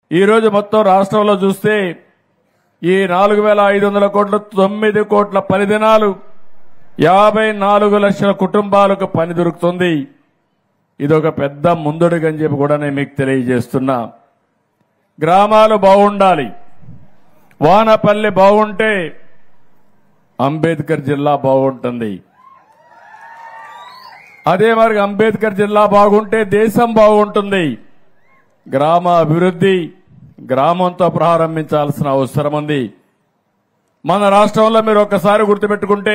ఈ రోజు మొత్తం రాష్ట్రంలో చూస్తే ఈ 4500 కోట్ల 9 కోట్ల పని దినాలు 54 లక్షల కుటుంబాలకు పని దొరుకుతుంది. ఇదొక పెద్ద ముందడుగని చెప్పి కూడా నేను మీకు తెలియజేస్తున్నా. గ్రామాలు బాగుండాలి. వానపల్లి బాగుంటే అంబేద్కర్ జిల్లా బాగుంటుంది. అదే మరి అంబేద్కర్ జిల్లా బాగుంటే దేశం బాగుంటుంది. గ్రామ అభివృద్ధి గ్రామంతో ప్రారంభించాల్సిన అవసరం ఉంది. మన రాష్ట్రంలో మీరు ఒక్కసారి గుర్తుపెట్టుకుంటే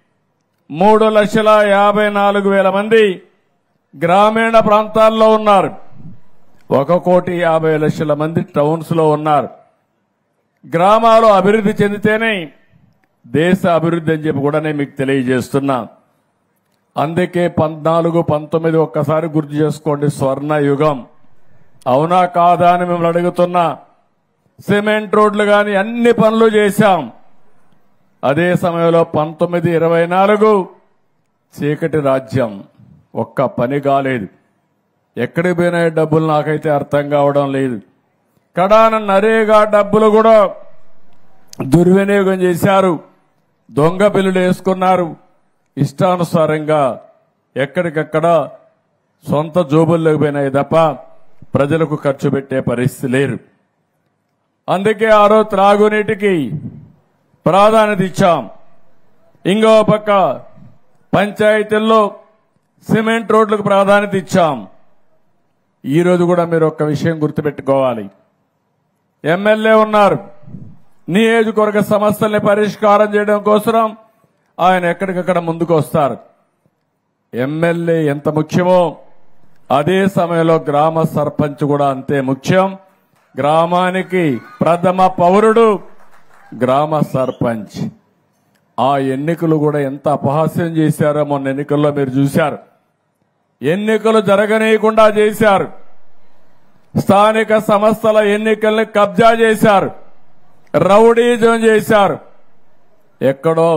3,54,000 మంది గ్రామీణ ప్రాంతాల్లో ఉన్నారు. 1,50,00,000 మంది టౌన్స్ లో ఉన్నారు. గ్రామాలు అభివృద్ధి చెందితేనే దేశ అభివృద్ధి అని చెప్పి కూడా నేను మీకు తెలియజేస్తున్నా. అందుకే 14, 19 ఒక్కసారి గుర్తు చేసుకోండి. స్వర్ణ యుగం. అవునా కాదా అని మిమ్మల్ని అడుగుతున్నా. సిమెంట్ రోడ్లు గాని అన్ని పనులు చేశాం. అదే సమయంలో 19, 24 చీకటి రాజ్యం. ఒక్క పని కాలేదు. ఎక్కడికి పోయినా డబ్బులు నాకైతే అర్థం కావడం లేదు. కడాన నరేగా డబ్బులు కూడా దుర్వినియోగం చేశారు. దొంగ బిల్లులు వేసుకున్నారు. ఇష్టానుసారంగా ఎక్కడికక్కడ సొంత జోబుల్లోకి పోయినాయి తప్ప ప్రజలకు ఖర్చు పెట్టే పరిస్థితి లేరు. అందుకే ఆ రోజు త్రాగునీటికి ప్రాధాన్యత ఇచ్చాం. ఇంకో పక్క పంచాయతీల్లో సిమెంట్ రోడ్లకు ప్రాధాన్యత ఇచ్చాం. ఈ రోజు కూడా మీరు ఒక్క విషయం గుర్తుపెట్టుకోవాలి. ఎమ్మెల్యే ఉన్నారు. నియోజకవర్గ సమస్యల్ని పరిష్కారం చేయడం కోసం ఆయన ఎక్కడికక్కడ ముందుకు వస్తారు. ఎమ్మెల్యే ఎంత ముఖ్యమో అదే సమయంలో గ్రామ సర్పంచ్ కూడా అంతే ముఖ్యం. గ్రామానికి ప్రథమ పౌరుడు గ్రామ సర్పంచ్. ఆ ఎన్నికలు కూడా ఎంత అపహాస్యం చేశారో మొన్న ఎన్నికల్లో మీరు చూశారు. ఎన్నికలు జరగనీయకుండా చేశారు. స్థానిక సంస్థల ఎన్నికల్ని కబ్జా చేశారు. రౌడీజం చేశారు. ఎక్కడో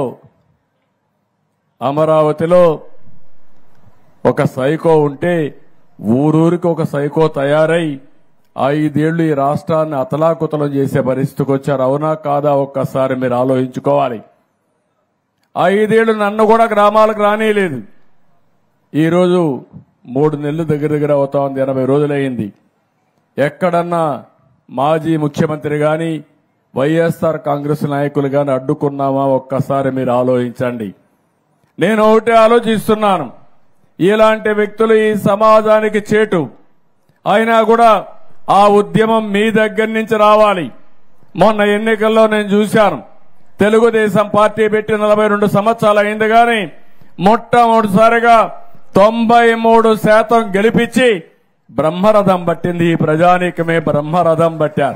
అమరావతిలో ఒక సైకో ఉంటే ఊరూరికి ఒక సైకో తయారై 5 ఏళ్లు ఈ రాష్ట్రాన్ని అతలాకుతలం చేసే పరిస్థితికి వచ్చారు. అవునా కాదా ఒక్కసారి మీరు ఆలోచించుకోవాలి. 5 ఏళ్లు నన్ను కూడా గ్రామాలకు రానియలేదు. ఈరోజు 3 నెలలు దగ్గర అవుతా ఉంది. 80 రోజులైంది. ఎక్కడన్నా మాజీ ముఖ్యమంత్రి గాని వైఎస్ఆర్ కాంగ్రెస్ నాయకులు గాని అడ్డుకున్నామా ఒక్కసారి మీరు ఆలోచించండి. నేను ఒకటే ఆలోచిస్తున్నాను. ఇలాంటి వ్యక్తులు ఈ సమాజానికి చేటు. అయినా కూడా ఆ ఉద్యమం మీ దగ్గర నుంచి రావాలి. మొన్న ఎన్నికల్లో నేను చూశాను. తెలుగుదేశం పార్టీ పెట్టి 42 సంవత్సరాలు అయింది కానీ మొట్టమొదటిసారిగా 93% గెలిపించి బ్రహ్మరథం పట్టింది. ఈ ప్రజానీకమే బ్రహ్మరథం పట్టారు.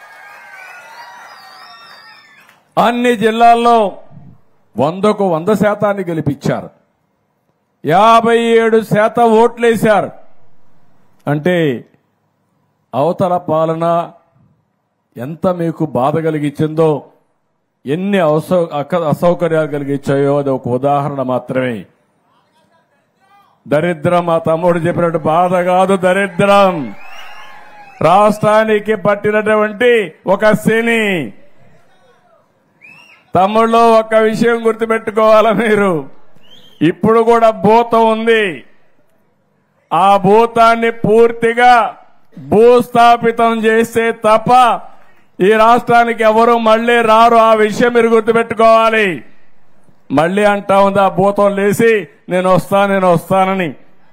అన్ని జిల్లాల్లో 100కు 100% గెలిపించారు. 57% ఓట్లేశారు. అంటే అవతల పాలన ఎంత మీకు బాధ కలిగించిందో, ఎన్ని అసౌకర్యాలు కలిగించాయో అది ఒక ఉదాహరణ మాత్రమే. దరిద్రం మా తమ్ముడు చెప్పినట్టు బాధ కాదు, దరిద్రం రాష్ట్రానికి పట్టినటువంటి ఒక శని. తమ్ముళ్ళు ఒక విషయం గుర్తుపెట్టుకోవాలా మీరు. ఇప్పుడు కూడా భూతం ఉంది. ఆ భూతాన్ని పూర్తిగా భూస్థాపితం చేస్తే తప్ప ఈ రాష్ట్రానికి ఎవరు మళ్లీ రారు. ఆ విషయం మీరు గుర్తుపెట్టుకోవాలి. మళ్లీ అంటా ఉంది ఆ భూతం లేసి నేను వస్తానని.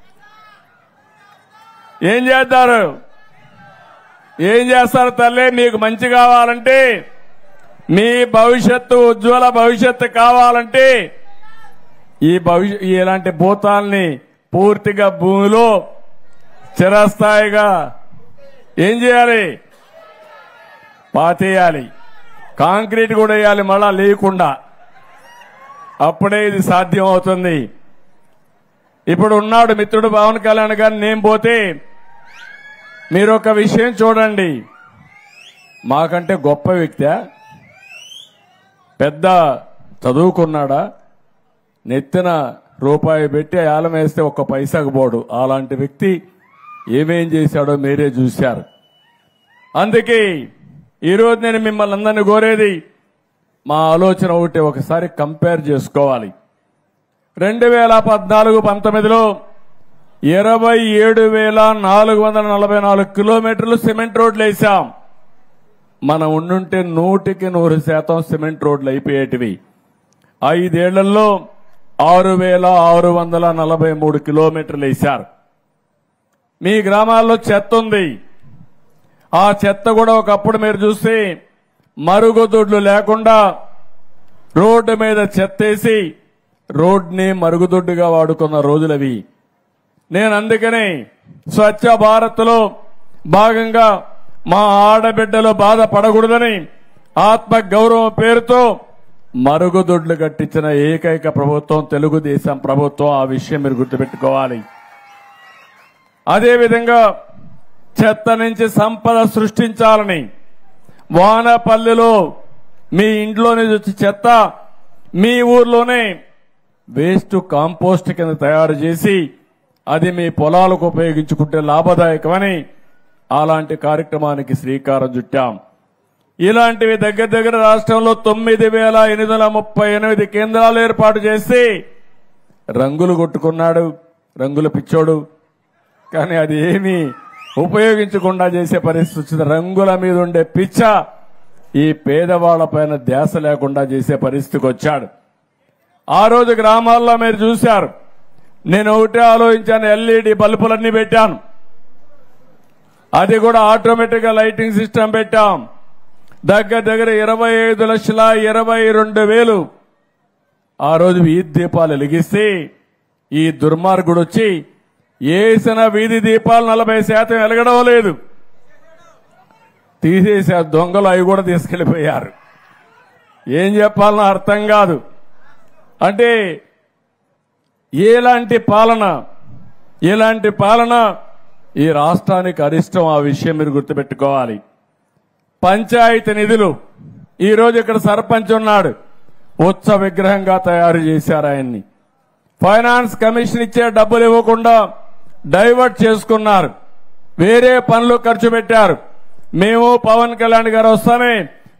ఏం చేస్తారు? ఏం చేస్తారు తల్లి? మీకు మంచి కావాలంటే, మీ భవిష్యత్తు ఉజ్వల భవిష్యత్తు కావాలంటే ఇలాంటి భూతాల్ని పూర్తిగా భూమిలో చిరస్థాయిగా ఏం చేయాలి? పాతేయాలి. కాంక్రీట్ కూడా వేయాలి మళ్ళా లేకుండా. అప్పుడే ఇది సాధ్యం అవుతుంది. ఇప్పుడు ఉన్నాడు మిత్రుడు పవన్ కళ్యాణ్ గారు. నేను పోతే మీరు ఒక విషయం చూడండి. మాకంటే గొప్ప వ్యక్తి, పెద్ద చదువుకున్నాడా, నెత్తిన రూపాయి పెట్టి ఆలం వేస్తే ఒక్క పైసాకు పోడు. అలాంటి వ్యక్తి ఏమేం చేశాడో మీరే చూశారు. అందుకే ఈరోజు నేను మిమ్మల్ని అందరినీ కోరేది మా ఆలోచన ఒకటి ఒకసారి కంపేర్ చేసుకోవాలి. 2014-19లో 27,444 కిలోమీటర్లు సిమెంట్ రోడ్లు వేశాం. మనం ఉండుంటే 100% సిమెంట్ రోడ్లు అయిపోయేటివి. 5 ఏళ్లలో 6,643 కిలోమీటర్లు వేశారు. మీ గ్రామాల్లో చెత్త ఉంది. ఆ చెత్త కూడా ఒకప్పుడు మీరు చూస్తే మరుగుదొడ్లు లేకుండా రోడ్డు మీద చెత్తేసి రోడ్ని మరుగుదొడ్డుగా వాడుకున్న రోజులవి. నేను అందుకనే స్వచ్ఛ భారత్లో భాగంగా మా ఆడబిడ్డలు బాధపడకూడదని ఆత్మ గౌరవం పేరుతో మరుగుదొడ్లు కట్టించిన ఏకైక ప్రభుత్వం తెలుగుదేశం ప్రభుత్వం. ఆ విషయం మీరు గుర్తుపెట్టుకోవాలి. అదేవిధంగా చెత్త నుంచి సంపద సృష్టించాలని వానపల్లిలో మీ ఇంట్లో నుంచి వచ్చి చెత్త మీ ఊర్లోనే వేస్ట్ కాంపోస్ట్ కింద తయారు చేసి అది మీ పొలాలకు ఉపయోగించుకుంటే లాభదాయకమని అలాంటి కార్యక్రమానికి శ్రీకారం చుట్టాం. ఇలాంటివి దగ్గర రాష్ట్రంలో 9,838 కేంద్రాలు ఏర్పాటు చేసి రంగులు కొట్టుకున్నాడు, రంగుల పిచ్చోడు. కానీ అది ఏమీ ఉపయోగించకుండా చేసే పరిస్థితి వచ్చింది. రంగుల మీద ఉండే పిచ్చ ఈ పేదవాళ్ల పైన ధ్యాస లేకుండా చేసే పరిస్థితికి వచ్చాడు. ఆ రోజు గ్రామాల్లో మీరు చూశారు. నేను ఒకటే ఆలోచించాను, ఎల్ఈడి బల్బులన్నీ పెట్టాను. అది కూడా ఆటోమేటిక్ గా లైటింగ్ సిస్టమ్ పెట్టాం. దగ్గర 25,22,000 ఆ రోజు వీధి దీపాలు వెలిగిస్తే ఈ దుర్మార్గుడు వచ్చి వేసిన వీధి దీపాలు 40% వెలగడం లేదు, తీసేసే దొంగలు అవి కూడా తీసుకెళ్లిపోయారు. ఏం చెప్పాలనో అర్థం కాదు. అంటే ఎలాంటి పాలన ఈ రాష్ట్రానికి అరిష్టం. ఆ విషయం మీరు గుర్తుపెట్టుకోవాలి. పంచాయతీ నిధులు ఈరోజు ఇక్కడ సర్పంచ్ ఉన్నాడు, ఉత్సవ విగ్రహంగా తయారు చేశారు ఆయన్ని. ఫైనాన్స్ కమిషన్ ఇచ్చే డబ్బులు ఇవ్వకుండా డైవర్ట్ చేసుకున్నారు, వేరే పనులు ఖర్చు పెట్టారు. మేము పవన్ కళ్యాణ్ గారు వస్తానే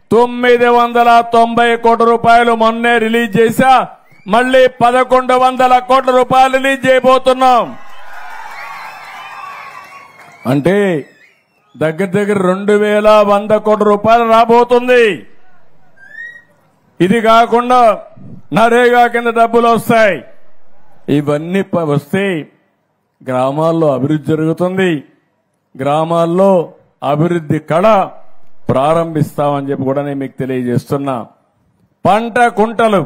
990 కోట్ల రూపాయలు మొన్నే రిలీజ్ చేశా. మళ్లీ 1,100 కోట్ల రూపాయలు రిలీజ్ చేయబోతున్నాం. అంటే దగ్గర 2,100 కోట్ల రూపాయలు రాబోతుంది. ఇది కాకుండా నరేగా కింద డబ్బులు వస్తాయి. ఇవన్నీ వస్తే గ్రామాల్లో అభివృద్ధి జరుగుతుంది. గ్రామాల్లో అభివృద్ధి కళ ప్రారంభిస్తామని చెప్పి కూడా నేను మీకు తెలియజేస్తున్నా. పంట కుంటలు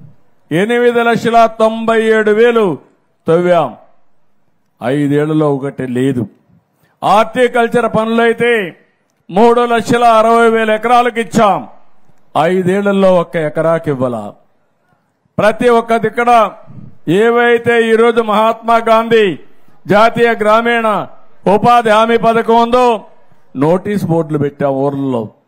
8,97,000 తవ్వాం. 5 ఏళ్లలో ఒకటి లేదు. హార్టికల్చర్ పనులైతే 3,60,000 ఎకరాలకు ఇచ్చాం. 5 ఏళ్లలో 1 ఎకరాకి ఇవ్వాల. ప్రతి ఒక్క దిక్కడ ఏవైతే ఈరోజు మహాత్మా గాంధీ జాతీయ గ్రామీణ ఉపాధి హామీ పథకం ఉందో నోటీస్ బోర్డులు పెట్టాం ఊర్లలో.